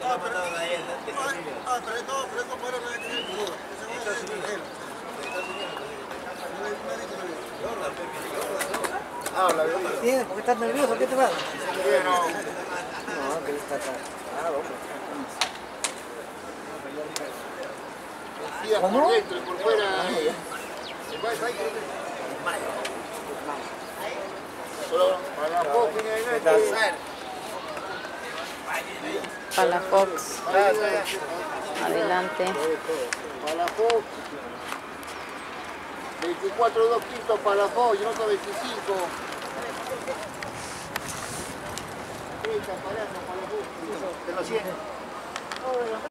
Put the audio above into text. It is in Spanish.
pero esto fuera no hay que tener duda. Habla, bien, ¿por qué estás nervioso? ¿Qué te pasa? No, que está acá. ¿Cómo? Por dentro y por fuera. Palafox. Adelante. Palafox. 24 2 quintos Palafox y otro 25. Te lo 100.